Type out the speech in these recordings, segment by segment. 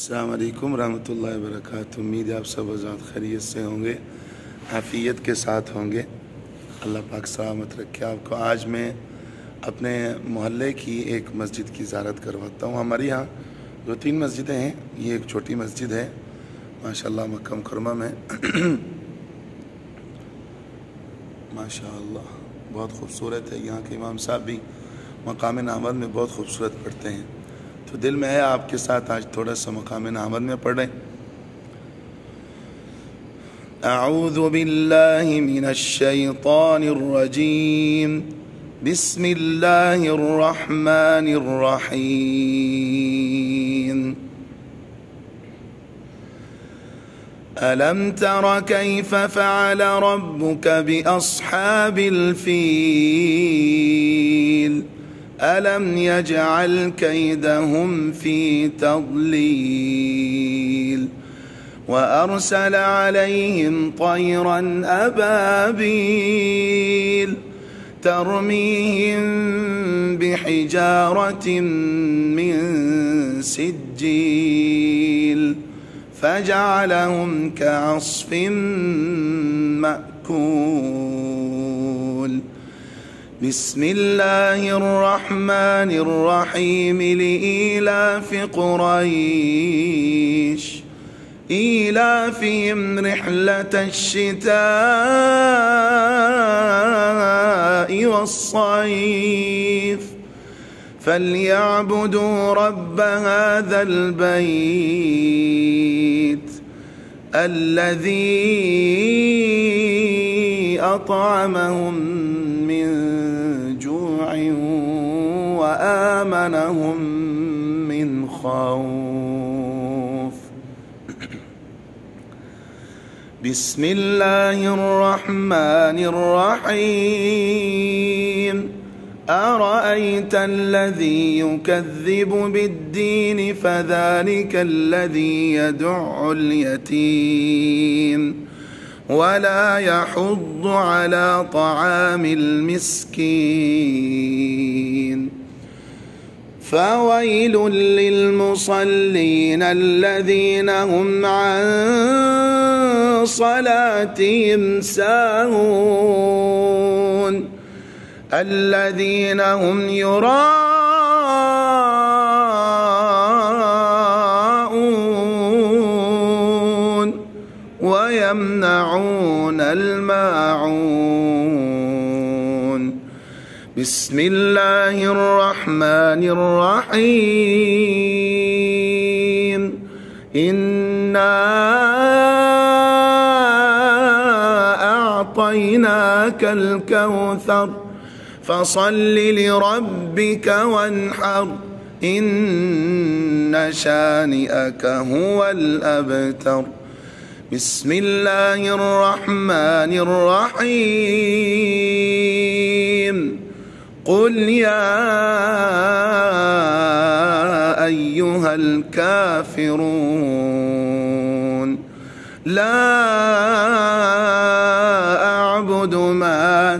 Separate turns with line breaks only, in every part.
السلام علیکم ورحمۃ اللہ وبرکاتہ۔ امید ہے آپ سب آزاد خیریت سے ہوں گے، عافیت کے ساتھ ہوں گے۔ اللہ پاک سلامت رکھے آپ کو۔ آج میں اپنے محلے کی ایک مسجد کی زیارت کرواتا ہوں۔ ہمارے یہاں 2-3 مسجدیں ہیں، یہ ایک چھوٹی مسجد ہے ماشاءاللہ مکہ مکرمہ میں ماشاءاللہ بہت خوبصورت ہے۔ یہاں کے امام صاحب بھی مقام نحمد میں بہت خوبصورت پڑھتے ہیں، تو دل میں ہے آپ کے ساتھ آج تھوڑا سا مقام نحمد میں پڑھ رہے ہیں۔ اعوذ باللہ من الشیطان الرجیم، بسم اللہ الرحمن الرحیم۔ ألم تر كيف فعل ربك بأصحاب الفيل ألم يجعل كيدهم في تضليل وأرسل عليهم طيرا أبابيل ترميهم بحجارة من سجيل فجعلهم كعصف مأكول۔ بسم الله الرحمن الرحيم لإيلاف قريش إيلافهم رحلة الشتاء والصيف فليعبدوا رب هذا البيت الذي أطعمهم من جوع وآمنهم من خوف۔ بسم الله الرحمن الرحيم أرأيت الذي يكذب بالدين فذلك الذي يدع اليتيم ولا يحض على طعام المسكين فويل للمصلين الذين هم عن صلاتهم ساهون الذين هم يراءون ويمنعون الماعون۔ بسم الله الرحمن الرحيم إنا أعطيناك الكوثر فصل لربك وانحر إن شانئك هو الأبتر۔ بسم الله الرحمن الرحيم قل يا أيها الكافرون لا أعبد ما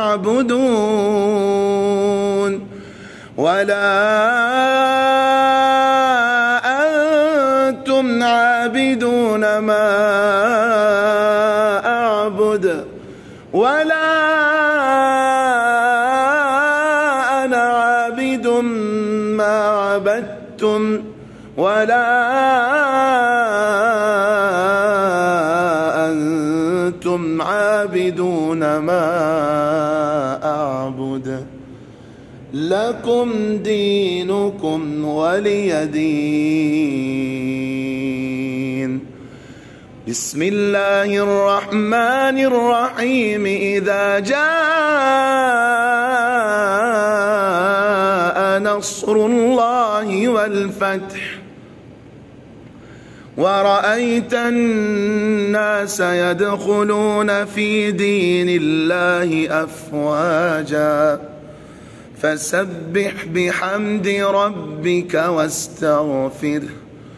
تعبدون ولا أنتم عابدون ما أعبد ولا أنا عابد ما عبدتم ولا أنتم عابدون ما أعبد لكم دينكم ولي دين۔ بسم الله الرحمن الرحيم إذا جاء نصر الله والفتح ورأيت الناس يدخلون في دين الله أفواجا فسبح بحمد ربك واستغفره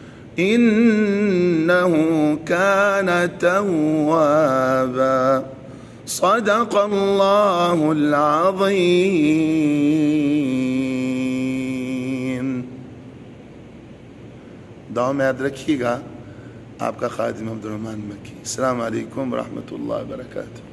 إنه كان توابا۔ صدق الله العظيم۔ دعاؤں میں یاد رکھیے گا. آپ کا خادم عبدالرحمن مکی. السلام علیکم ورحمۃ اللہ وبرکاتہ.